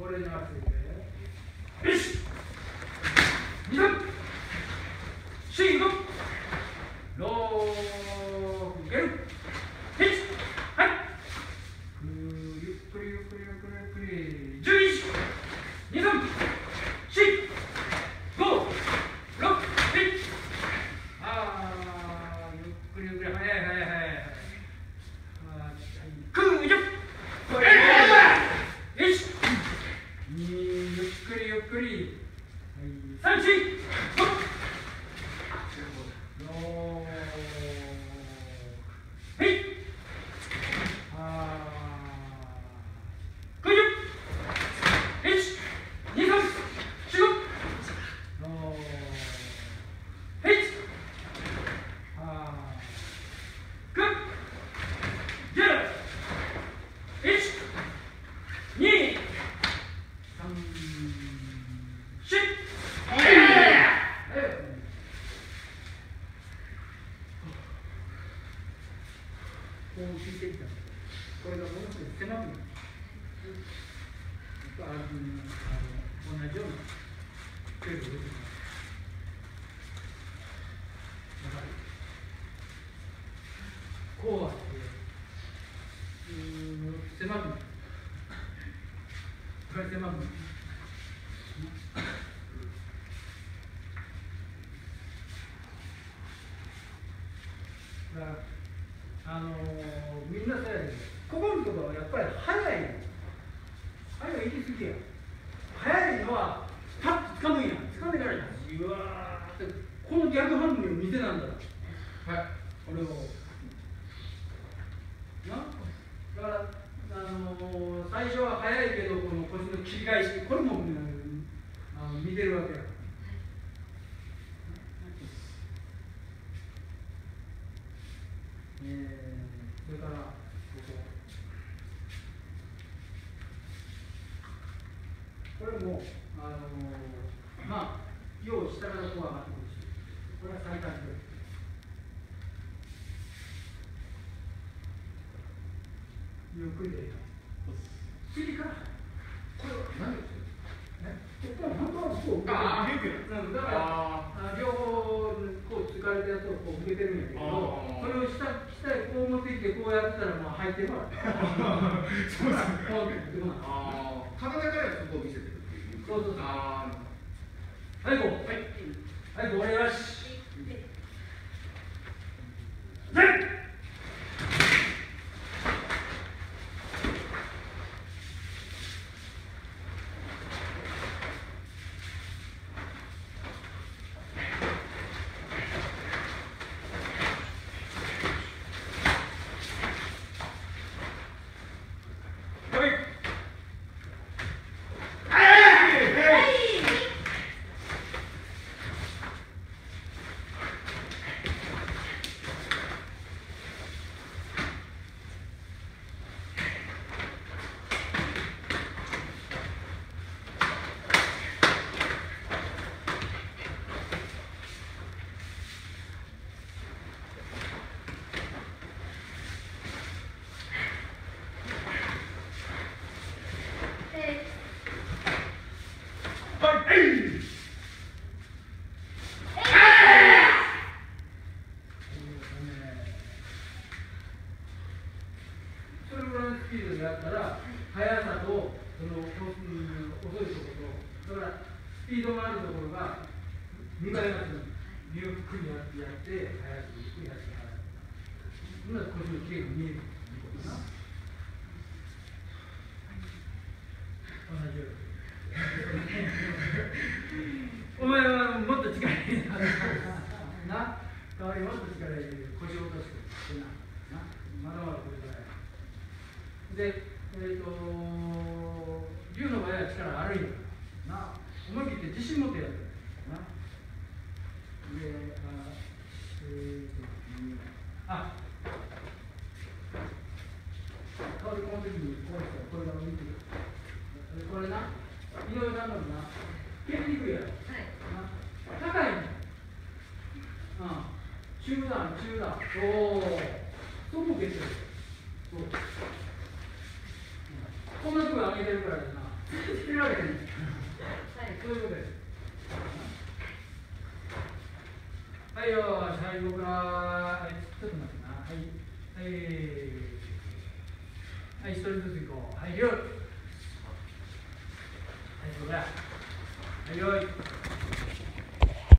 これに合わせて。よし。2、3、4、5、6、ゲル。はい。ゆっくりゆっくりゆっくりゆっくり。11、2、3、4、5、6、ゆっくりゆっくり、早い早い早い。9、10。よし。2、ゆっくりゆっくり。3、4、5、6、はい。こう引いていったこれがものすごく狭くなる。同じような距離を出てきます。こうあって狭くなる。これ狭くなる。みんなそうやけど、ここのところはやっぱり速いの。速い言い過ぎや。速いのはパッとつかむんや。つかんでからじわーって、この逆反応を見せなんだ。はい。これを。だから、最初は速いけど、この腰の切り返し、これも、見てるわけや。それからここれもまあ要は下からこう上がってくるし、これは最短距離。ゆっくりで次からこれは何ですか。ここは本当はこうだから両方こう疲れたやつをこう向けてるんやけど、それを下へこう持ってきてこうやってたらもう入ってるから。そうだ。こうってこない。 体からそこを見せてるっていう。 そうそうそう。はいこう。はいこれよし。スピードでやったら速さとその遅いところと、だからスピードがあるところが2倍がする。ゆっくりやって速くゆっくりやって速く。今腰のキレが見えるということかな。同じように。お前はもっと力入れな。な、代わりもっと力入れる。腰を落としてな。まだまだこれからや。で、龍の場合は力あるんやな。思い切って自信持ってやるな。で、この時にこうしたらこれが見てる。これな、いろいろなのな、蹴りにくいやろ。高いの。中段。そこ蹴ってる。そう。こんなところ上げてるからやな。 してるわけない。そういうことです。はいよ、最後から、はい、ちょっと待ってな。はい、はい、はい、一人ずつ行こう。はい、よい。はい、そこだ。はい、よい。